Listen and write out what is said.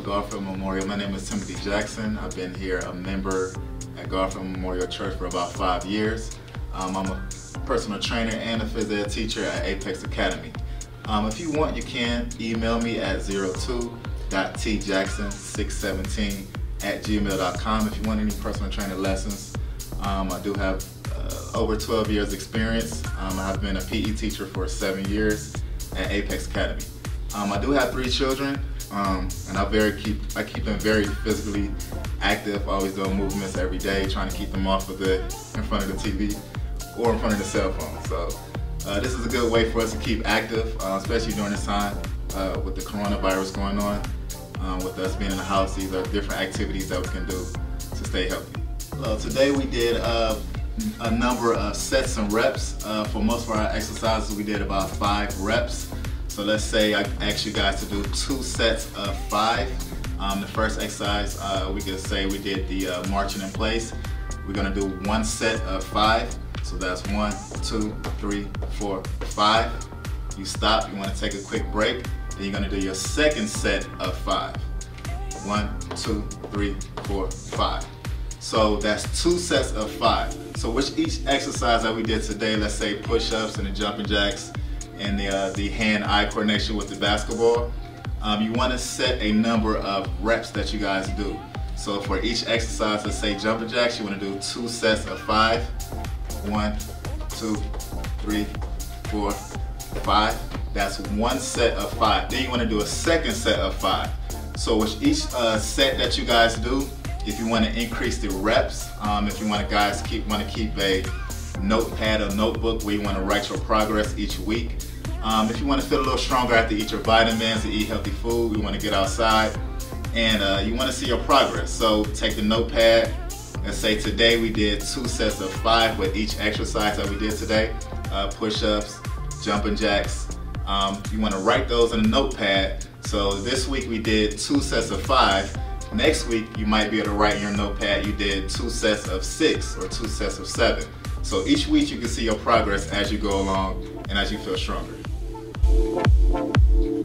Garfield Memorial. My name is Timothy Jackson. I've been here a member at Garfield Memorial Church for about 5 years. I'm a personal trainer and a phys ed teacher at Apex Academy. If you want, you can email me at 02.tjackson617@gmail.com if you want any personal training lessons. I do have over 12 years experience. I've been a PE teacher for 7 years at Apex Academy. I do have 3 children, and I keep them very physically active, always doing movements every day, trying to keep them off of in front of the TV or in front of the cell phone. So this is a good way for us to keep active, especially during this time with the coronavirus going on. With us being in the house, these are different activities that we can do to stay healthy. Today we did a number of sets and reps. For most of our exercises, we did about 5 reps. So let's say I asked you guys to do 2 sets of 5. The first exercise, we could say we did the marching in place. We're gonna do 1 set of 5. So that's 1, 2, 3, 4, 5. You stop, you wanna take a quick break. Then you're gonna do your second set of 5. 1, 2, 3, 4, 5. So that's 2 sets of 5. So with each exercise that we did today, let's say push-ups and the jumping jacks, and the hand-eye coordination with the basketball, you want to set a number of reps that you guys do. So for each exercise, let's say jumping jacks, you want to do 2 sets of 5. 1, 2, 3, 4, 5. That's 1 set of 5. Then you want to do a second set of 5. So with each set that you guys do, if you want to increase the reps, if you want to keep a notepad or notebook where you want to write your progress each week. If you want to feel a little stronger after you eat your vitamins and eat healthy food, you want to get outside and you want to see your progress. So take the notepad and say today we did 2 sets of 5 with each exercise that we did today. Push-ups, jumping jacks. You want to write those in a notepad. So this week we did 2 sets of 5. Next week you might be able to write in your notepad you did 2 sets of 6 or 2 sets of 7. So each week you can see your progress as you go along and as you feel stronger.